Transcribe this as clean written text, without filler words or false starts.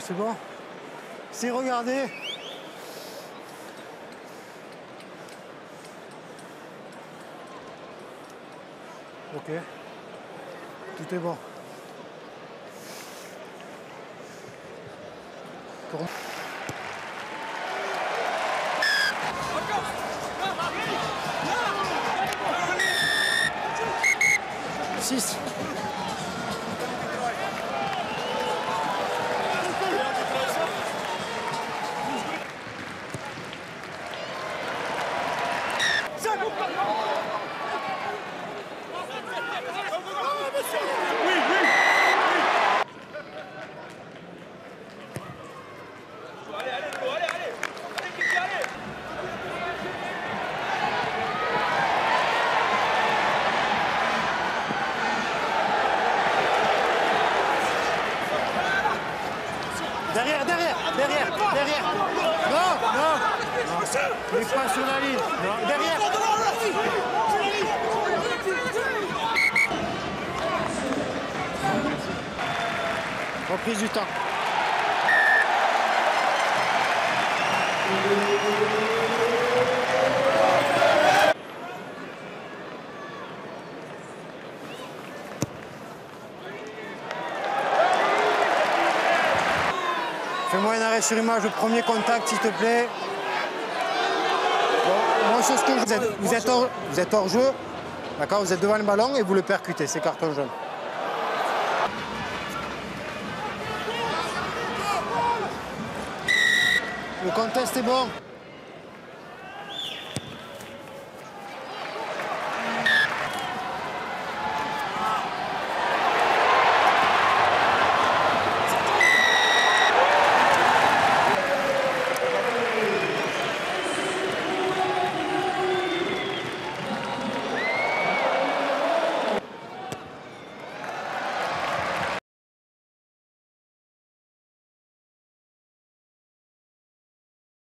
c'est bon. C'est regardé. Ok. Tout est bon. Pour... 6. Derrière. Non. Il est pas sur la ligne. Non, derrière. Reprise du temps. Fais-moi un arrêt sur image, le premier contact, s'il te plaît. Bon, moi, c'est ce que vous êtes hors jeu, d'accord? Vous êtes devant le ballon et vous le percutez, c'est carton jaune. Le contest est bon.